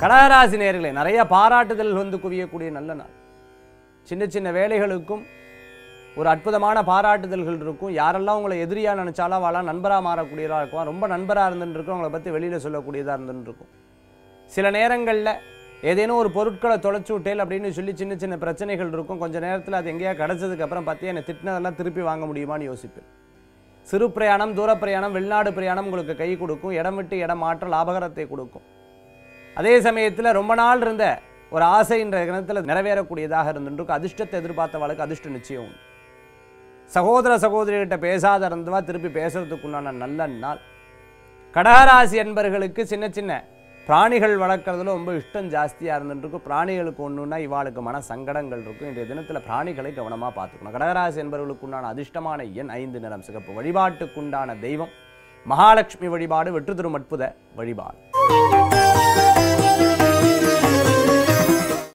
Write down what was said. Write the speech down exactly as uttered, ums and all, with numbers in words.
கடகராசி நேயர்களே, நிறைய பாராட்டுதல் வந்து குவியக்கூடிய நல்ல நாள். சின்ன சின்ன வேலைகளுக்கும் ஒரு அற்புதமான பாராட்டுதல்கள் இருக்கும். யாரெல்லாம் உங்களை எதிரியாக நினைச்சாலும் அவளாம் நண்பராக மாறக்கூடியதாக இருக்கும். ரொம்ப நண்பராக இருந்துட்டு இருக்கும், அவங்கள பற்றி வெளியில் சொல்லக்கூடியதாக இருந்துட்டு இருக்கும். சில நேரங்களில் ஏதேனும் ஒரு பொருட்களை தொலைச்சி விட்டேல் அப்படின்னு சொல்லி சின்ன சின்ன பிரச்சனைகள் இருக்கும். கொஞ்சம் நேரத்தில் அது எங்கேயா கிடச்சதுக்கு அப்புறம் பார்த்து என்னை திட்டினதெல்லாம் திருப்பி வாங்க முடியுமான்னு யோசிப்பேன். சிறு பிரயாணம், தூர பிரயாணம், வெளிநாடு பிரயாணம் உங்களுக்கு கை கொடுக்கும். இடம் விட்டு இடம் மாற்ற லாபகரத்தை கொடுக்கும். அதே சமயத்தில் ரொம்ப நாள் இருந்த ஒரு ஆசை என்ற கிணத்தில் நிறைவேறக்கூடியதாக இருந்துருக்கு. அதிர்ஷ்டத்தை எதிர்பார்த்தவளுக்கு அதிர்ஷ்டம் நிச்சயம் உண்டு. சகோதர சகோதரிகிட்ட பேசாத இருந்தவா திருப்பி பேசுறதுக்குண்டான நல்ல நாள். கடகராசி என்பர்களுக்கு சின்ன சின்ன பிராணிகள் வளர்க்குறதுல ரொம்ப இஷ்டம் ஜாஸ்தியாக இருந்துருக்கும். பிராணிகளுக்கு ஒன்றுன்னா இவாளுக்கு மன சங்கடங்கள் இருக்கும். இன்றைய தினத்தில் பிராணிகளை கவனமாக பார்த்துக்கணும். கடகராசி என்பவர்களுக்கு உண்டான அதிர்ஷ்டமான எண் ஐந்து, நிறம் சிகப்பு. வழிபாட்டுக்குண்டான தெய்வம் மகாலட்சுமி வழிபாடு. வெற்றி தரும் அற்புத வழிபாடு.